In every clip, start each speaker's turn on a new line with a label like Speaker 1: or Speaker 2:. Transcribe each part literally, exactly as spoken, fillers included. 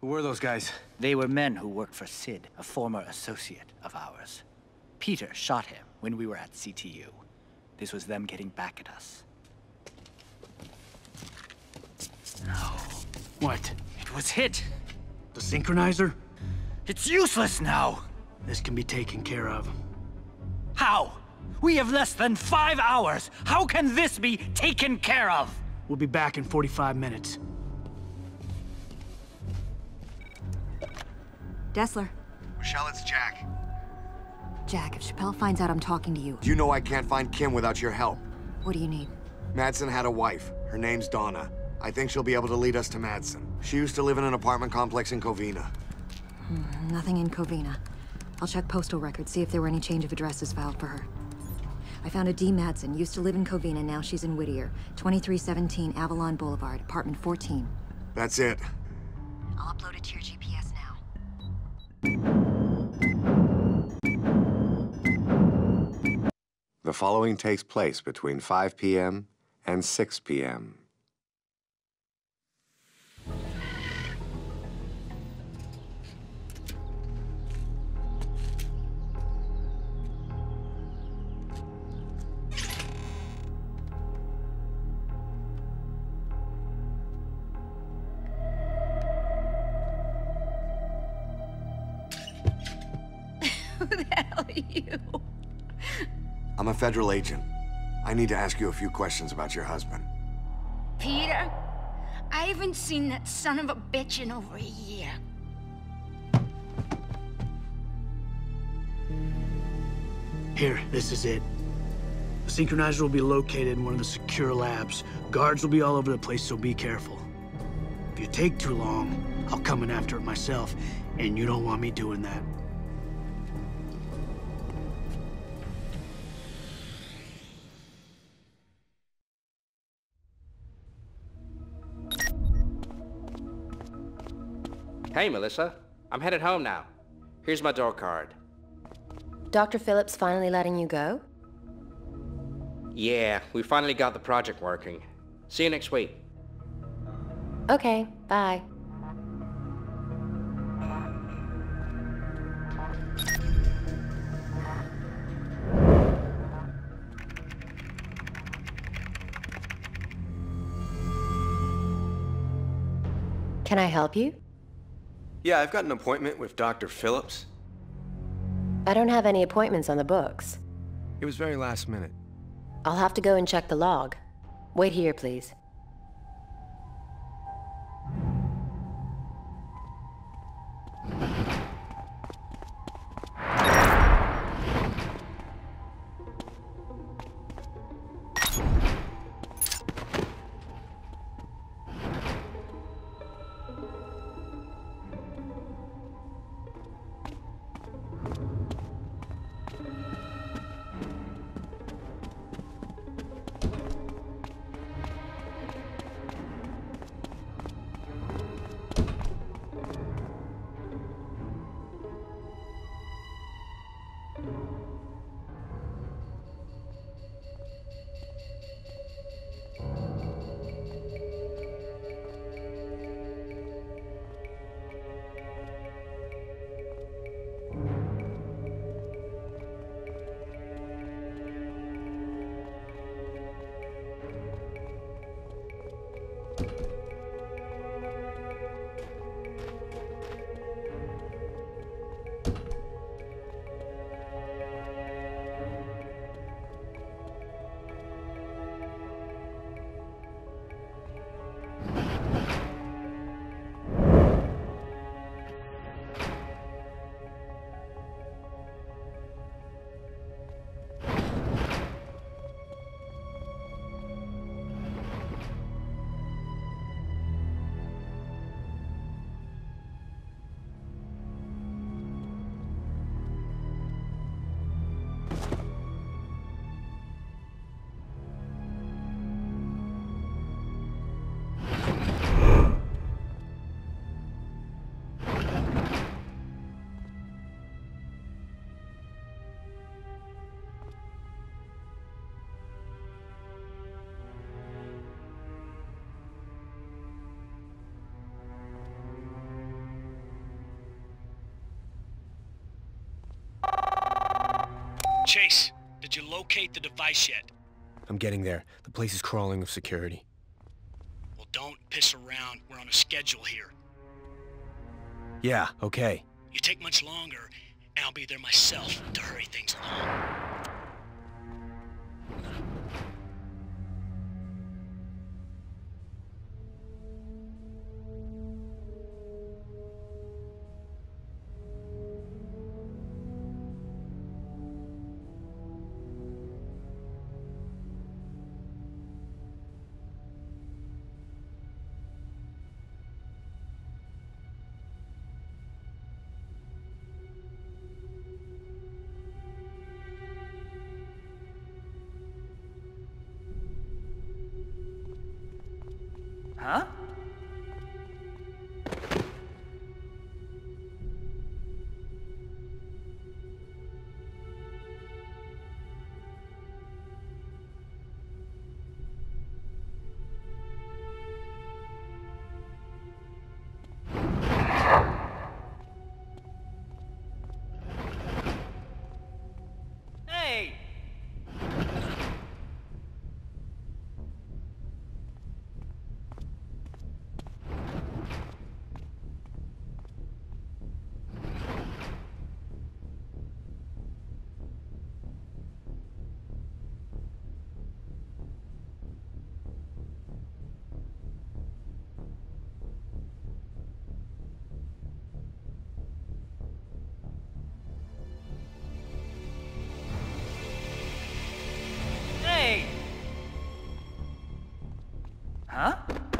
Speaker 1: Who were those guys?
Speaker 2: They were men who worked for Sid, a former associate of ours. Peter shot him when we were at C T U. This was them getting back at us. No.
Speaker 3: What?
Speaker 2: It was hit.
Speaker 3: The synchronizer?
Speaker 2: It's useless now.
Speaker 3: This can be taken care of.
Speaker 2: How? We have less than five hours. How can this be taken care of?
Speaker 3: We'll be back in forty-five minutes.
Speaker 4: Dessler.
Speaker 5: Michelle, it's Jack.
Speaker 4: Jack, if Chappelle finds out I'm talking to you...
Speaker 5: You know I can't find Kim without your help.
Speaker 4: What do you need?
Speaker 5: Madsen had a wife. Her name's Donna. I think she'll be able to lead us to Madsen. She used to live in an apartment complex in Covina.
Speaker 4: Hmm, nothing in Covina. I'll check postal records, see if there were any change of addresses filed for her. I found a D. Madsen, used to live in Covina, now she's in Whittier. twenty-three seventeen Avalon Boulevard, apartment fourteen.
Speaker 5: That's it.
Speaker 4: I'll upload it to your G P S now.
Speaker 6: The following takes place between five p m and six p m
Speaker 7: Who the hell are you?
Speaker 5: I'm a federal agent. I need to ask you a few questions about your husband.
Speaker 7: Peter? I haven't seen that son of a bitch in over a year.
Speaker 3: Here, this is it. The synchronizer will be located in one of the secure labs. Guards will be all over the place, so be careful. If you take too long, I'll come in after it myself, and you don't want me doing that.
Speaker 8: Hey, Melissa. I'm headed home now. Here's my door card.
Speaker 9: Doctor Phillips finally letting you go?
Speaker 8: Yeah, we finally got the project working. See you next week.
Speaker 9: Okay, bye. Can I help you?
Speaker 1: Yeah, I've got an appointment with Doctor Phillips.
Speaker 9: I don't have any appointments on the books.
Speaker 1: It was very last minute.
Speaker 9: I'll have to go and check the log. Wait here, please.
Speaker 3: locate the device yet?
Speaker 10: I'm getting there. The place is crawling with security.
Speaker 3: Well, don't piss around. We're on a schedule here.
Speaker 10: Yeah, okay.
Speaker 3: You take much longer, and I'll be there myself to hurry things along.
Speaker 2: Huh? Hey! Hey! Huh?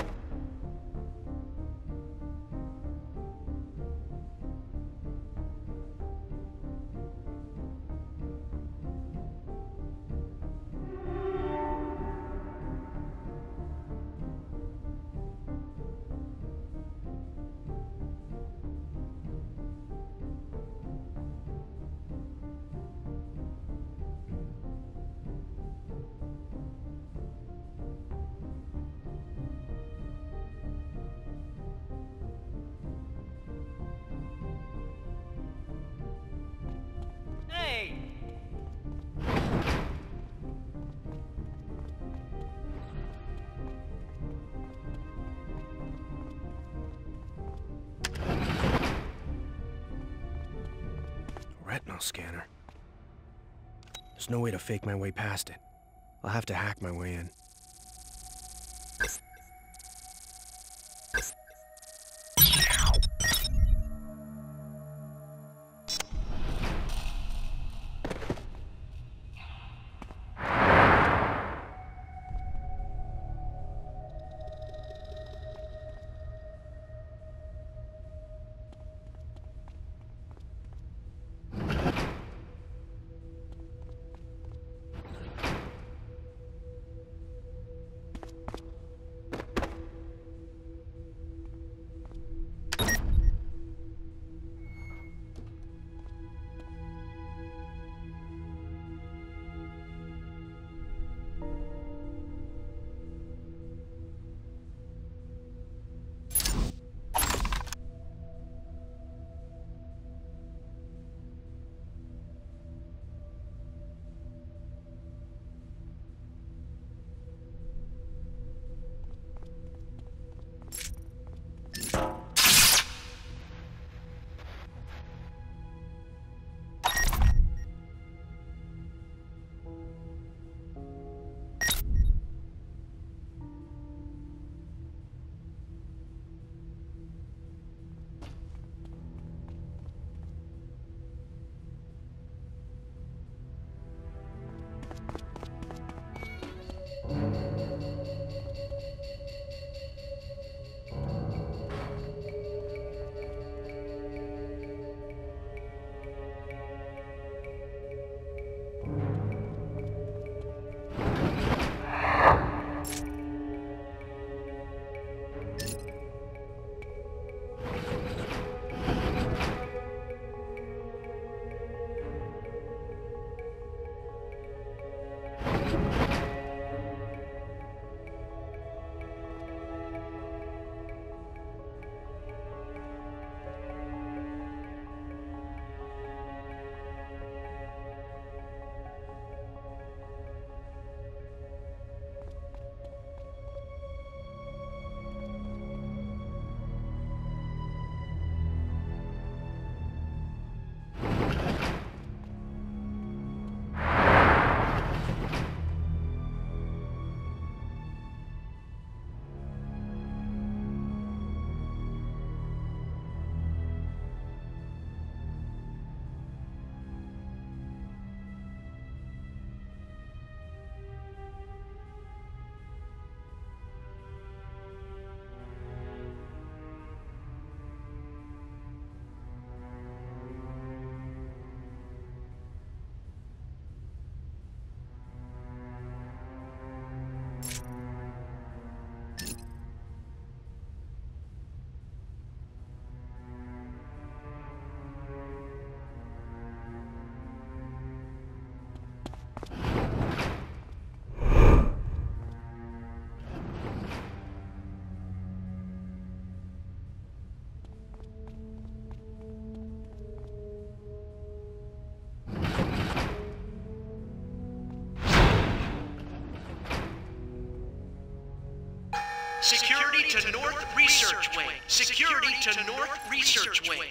Speaker 2: Hey!
Speaker 10: Retinal scanner. There's no way to fake my way past it. I'll have to hack my way in.
Speaker 11: Security to North Research Wing. Security to North Research Wing.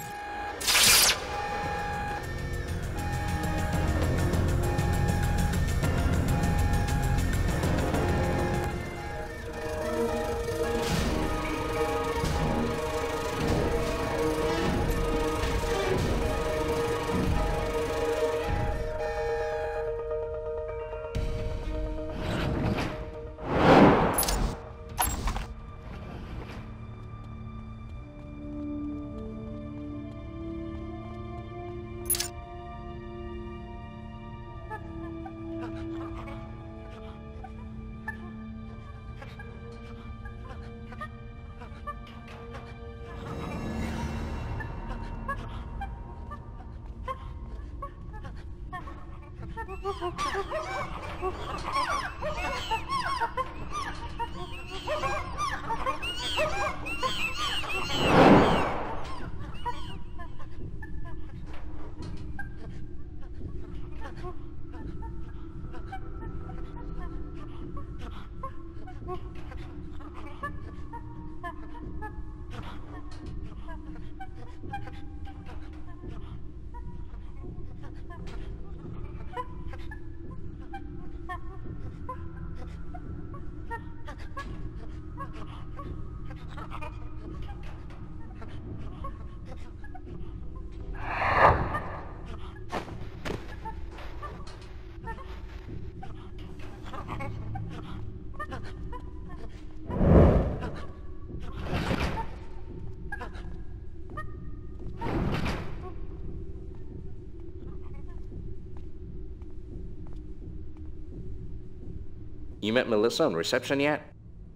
Speaker 8: You met Melissa on reception yet?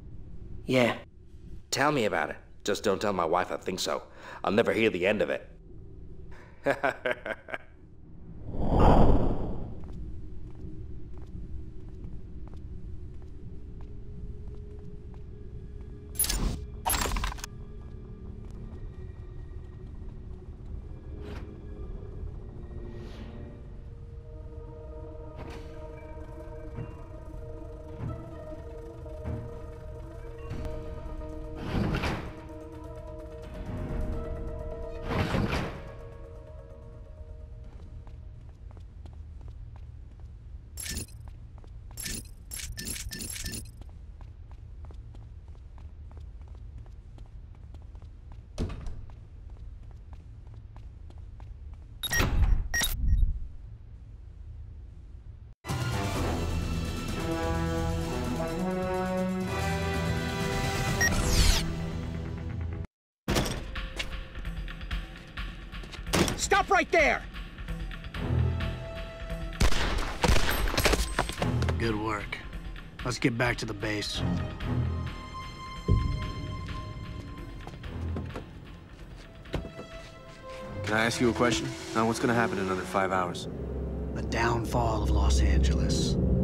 Speaker 10: Yeah.
Speaker 8: Tell me about it. Just don't tell my wife I think so. I'll never hear the end of it.
Speaker 11: Stop right there!
Speaker 3: Good work. Let's get back to the base.
Speaker 12: Can I ask you a question? Now, what's gonna happen in another five hours?
Speaker 3: The downfall of Los Angeles.